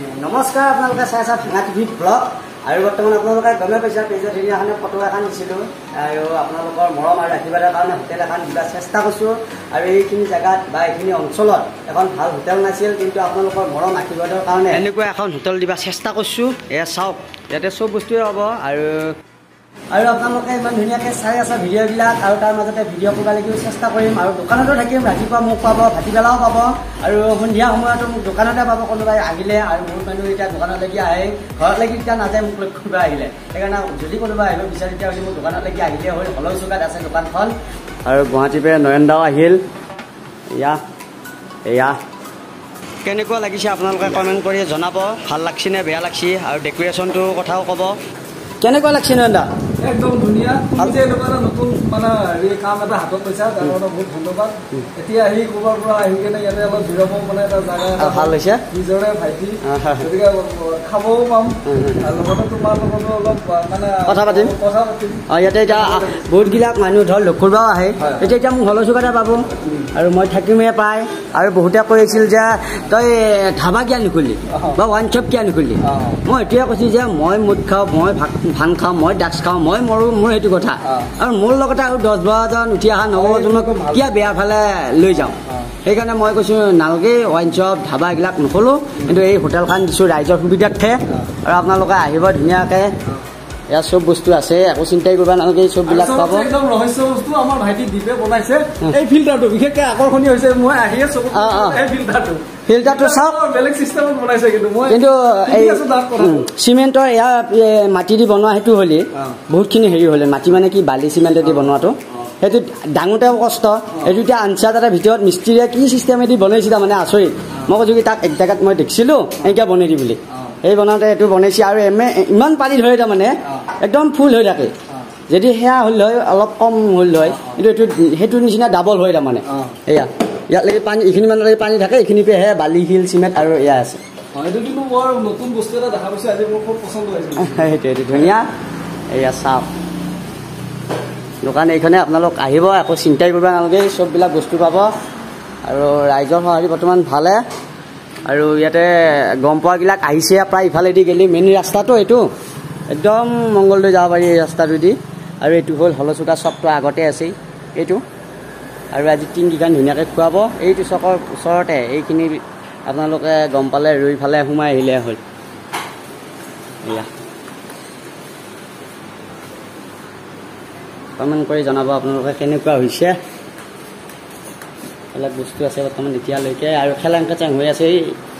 নমস্কাৰ আপোনালোকে চাই আছে ভাঙা টিভি ব্লগ আৰু বৰ্তমান আপোনালোকে গমে পাইছে পেজত সেইদিনাখনে ফটো এখন দিছিলোঁ আৰু আপোনালোকৰ মৰম আৰু আশীৰ্বাদৰ কাৰণে হোটেল এখন দিবলৈ চেষ্টা কৰিছোঁ আৰু এইখিনি জেগাত বা এইখিনি অঞ্চলত এখন ভাল হোটেল নাছিল কিন্তু আপোনালোকৰ মৰম আশীৰ্বাদৰ কাৰণে এনেকুৱা এখন হোটেল দিবা চেষ্টা কৰিছোঁ এয়া চাওক ইয়াতে চব বস্তুৱে হ'ব আৰু আপোনালোকে ইমান ধুনীয়াকৈ চাই আছে ভিডিঅ'বিলাক আৰু তাৰ মাজতে ভিডিঅ' কৰিব লাগিও চেষ্টা কৰিম আৰু দোকানতো থাকিম ৰাতিপুৱা মোক পাব ভাটিবেলাও পাব আৰু সন্ধিয়া সময়তো মোক দোকানতে পাব কোনোবাই আহিলে আৰু বহুত মানুহ এতিয়া দোকানলৈকে আহে ঘৰত লাগি এতিয়া নাযায় মোক লক্ষ্য কৰিব আহিলে সেইকাৰণে যদি কোনোবা আহিব বিচাৰে তেতিয়াহ'লে মোক দোকানলৈকে আহিলে হ'ল হলৌ চুকাত আছে দোকানখন আৰু গুৱাহাটীৰ পৰা নয়ন দাও আহিল এয়া কেনেকুৱা লাগিছে আপোনালোকে কমেণ্ট কৰি জনাব ভাল লাগছে নে বেয়া লাগছে আৰু ডেক'ৰেশ্যনটোৰ কথাও ক'ব কেনেকুৱা লাগছে নয়ন দা একদম ধুনীয়া যে এনেকুৱা নতুন মানে কাম এটা হাতত লৈছা তাৰ কাৰণে বহুত ধন্যবাদ এতিয়া আহি ক'ৰবাৰ পৰা আহি কেনে ইয়াতে অলপ জিৰাব মানে এটা জাগা ভাল হৈছে নিজৰে ভাইটি গতিকে খাবও পাম আৰু লগতে তোমাৰ লগতো অলপ মানে কথা পাতিম ইয়াতে এতিয়া বহুতবিলাক মানুহ ধৰ লগ কৰিবও আহে এতিয়া মোক হলৌ চুকাতে পাব আৰু মই থাকিমেই পায় আৰু বহুতে কৈ আছিল যে তই ধাবা কিয় নুখুলি বা ৱাইন শ্বপ কিয় নুখুলি মই এইটোৱে কৈছোঁ যে মই মুদ খাওঁ মই ভান খাওঁ মই ড্ৰাগছ খাওঁ মই মৰোঁ মোৰ সেইটো কথা আৰু মোৰ লগতে আৰু 10-12জন উঠি অহা নৱপ্ৰজন্মক কিয় বেয়া ফালে লৈ যাওঁ সেইকাৰণে মই কৈছোঁ নালগে ৱাইন শ্বপ ধাবা এইবিলাক নোখোলোঁ কিন্তু এই হোটেলখন দিছোঁ ৰাইজৰ সুবিধাৰ্থে আৰু আপোনালোকে আহিব ধুনীয়াকৈ ইয়াত চব বস্তু আছে একো চিন্তাই কৰিব নালাগে চববিলাক পাব একদম ৰহস্য বস্তু আমাৰ ভাইটি দীপে বনাইছে এই ফিল্টাৰটো বিশেষকৈ আকৰ্ষণীয় হৈছে মই আহি আছোঁ এই ফিল্টাৰটো চাওক বেলেগ চিষ্টেমত বনাইছে কিন্তু এই চিমেণ্টৰ ইয়াৰ মাটি দি বনোৱা সেইটো হ'লে বহুতখিনি হেৰি হ'লে মাটি মানে কি বালি চিমেণ্টেদি বনোৱাটো সেইটো ডাঙৰতেও কষ্ট এইটো এতিয়া আঞ্চা তাতে ভিতৰত মিস্ত্ৰীয়ে কি চিষ্টেমেদি বনাইছে তাৰমানে আচৰিত মই কৈছোঁ কি তাক এক জেগাত মই দেখিছিলোঁ এনেকৈ বনাই দি বুলি এই বনাওঁতে এইটো বনাইছে আৰু ইমান পানী ধৰে তাৰমানে একদম ফুল হৈ থাকে যদি সেয়া হ'ল হয় অলপ কম হ'ল হয় কিন্তু এইটো সেইটো নিচিনা ডাবল হয় তাৰমানে এয়া ইয়ালৈকে পানী এইখিনি মানলৈকে পানী থাকে এইখিনিপেহে বালি শিল চিমেণ্ট আৰু এয়া আছে সেইটোৱে ধুনীয়া এয়া চাওক দোকান এইখনে আপোনালোক আহিব একো চিন্তাই কৰিব নালাগে চববিলাক বস্তু পাব আৰু ৰাইজৰ সঁহাৰি বৰ্তমান ভালে আৰু ইয়াতে গম পোৱাবিলাক আহিছে প্ৰায় ইফালেদি গ'লে মেইন ৰাস্তাটো এইটো একদম মংগলদৈ যাব পাৰি এই ৰাস্তাটোদি আৰু এইটো হ'ল হলৌ চুকা চকটো আগতে আছেই এইটো আৰু আজি তিনিদিন ধুনীয়াকৈ খুৱাব এইটো চকৰ ওচৰতে এইখিনি আপোনালোকে গম পালে ৰৈ ফালে সোমাই আহিলে হ'ল এয়া কমেণ্ট কৰি জনাব আপোনালোকে কেনেকুৱা হৈছে এইবিলাক বস্তু আছে বৰ্তমান এতিয়ালৈকে আৰু খেলাং কেচাং হৈ আছে এই